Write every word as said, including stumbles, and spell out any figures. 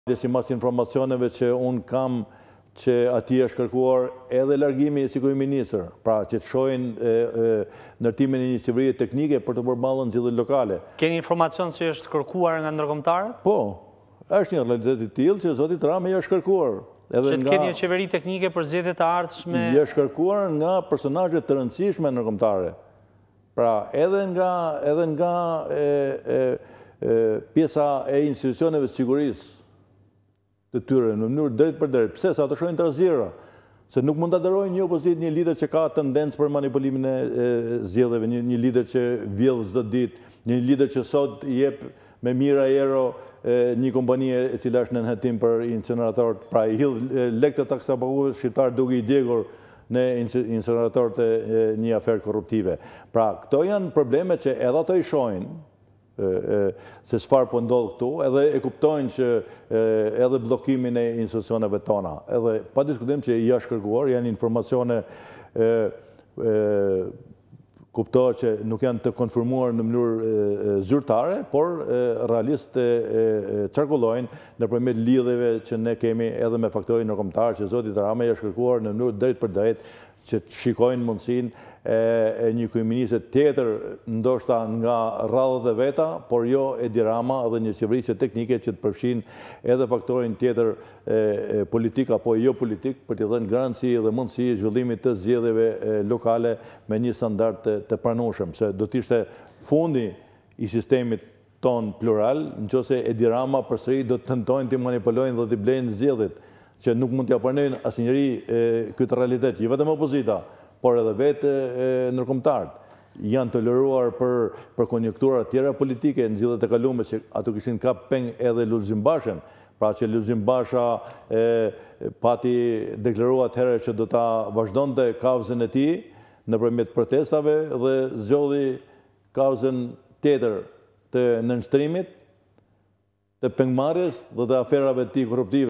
Dhe si mas informacioneve që unë kam që ati është kërkuar edhe largimi si kryeministër, pra që të shojnë ndërtimin e një qeverie teknike për të përballur zgjedhjet lokale. Keni informacion se është kërkuar nga ndërkombëtarët? Po, është një realitet i tillë që zoti Trump i është kërkuar. Edhe që të keni një qeveri teknike për zgjedhjet e ardhshme? I është kërkuar nga personazhe të rëndësishme ndërkombëtare. Pra, edhe nga edhe nga e, e, e, pjesa e institucioneve të sigurisë të tyre në mënyrë drejt për drejt. Pse? Sa të shohin të razira. Se nuk mund të aderojnë një opozit, një lider që ka tendencë për manipulimin e zgjedhjeve, një, një lider që vjedh çdo ditë, një lider që sot i jep me mira euro një kompani e cila është në nënhetim për incineratorët, pra i hidh lekët e taksapaguesve shqiptar duke i djegur në incineratorët e një aferë korruptive. Pra, këto janë probleme që edhe ato i shohin, se çfarë po ndodh këtu, edhe e kuptojnë që edhe bllokimin e institucioneve tona, edhe pa diskutim që i është kërkuar, janë informacione kuptohet që nuk janë të konfirmuar në mënyrë zyrtare, por realisht çarkullojnë nëpërmjet lidhjeve që ne kemi edhe me faktorin ndërkombëtar që zoti Rama i është kërkuar në mënyrë drejt për drejt që të shikojnë mundësinë e një kryeministër tjetër, ndoshta nga radhët e veta, por jo Edi Rama dhe një qeverisje teknike që të përfshin edhe faktorin tjetër politik apo jo politik për të dhënë garanci dhe mundësi zhvillimit të zgjedhjeve lokale me një standard të pranueshëm, se do të ishte fundi i sistemit ton plural, nëse Edi Rama përsëri do të tentojnë të manipulojnë dhe të blejnë zgjedhjet, që nuk mund t'ja pranojnë asnjëri këtë realitet, jo vetëm opozita, por edhe vetë ndërkombëtarët janë toleruar për për konjunktura tjera politike në zgjedhjet e kaluara që ato kishin kap peng edhe Lulzim Bashën, pra që Lulzim Basha pati deklaruar atëherë që do ta vazhdonte kauzën e tij nëpërmjet protestave dhe zgjodhi kauzën tjetër të nënshtrimit, të pengmarrjes dhe të aferave të tij korruptive.